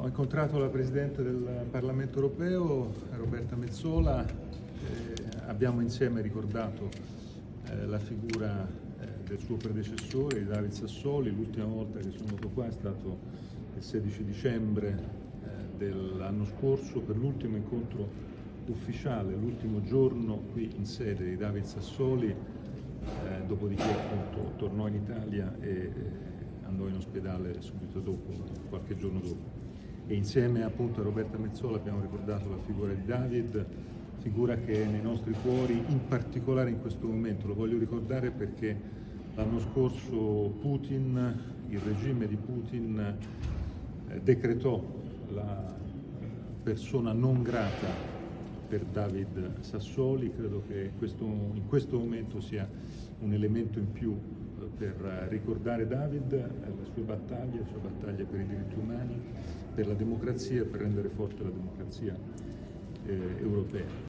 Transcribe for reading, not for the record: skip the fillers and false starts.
Ho incontrato la Presidente del Parlamento Europeo, Roberta Metsola, abbiamo insieme ricordato la figura del suo predecessore, di David Sassoli. L'ultima volta che sono venuto qua è stato il 16 dicembre dell'anno scorso per l'ultimo incontro ufficiale, l'ultimo giorno qui in sede di David Sassoli, dopodiché appunto tornò in Italia e andò in ospedale subito dopo, qualche giorno dopo. E insieme appunto a Roberta Metsola abbiamo ricordato la figura di David, figura che è nei nostri cuori, in particolare in questo momento. Lo voglio ricordare perché l'anno scorso Putin, il regime di Putin, decretò la persona non grata per David Sassoli. Credo che in questo momento sia un elemento in più per ricordare David, le sue battaglie per i diritti umani, per la democrazia e per rendere forte la democrazia europea.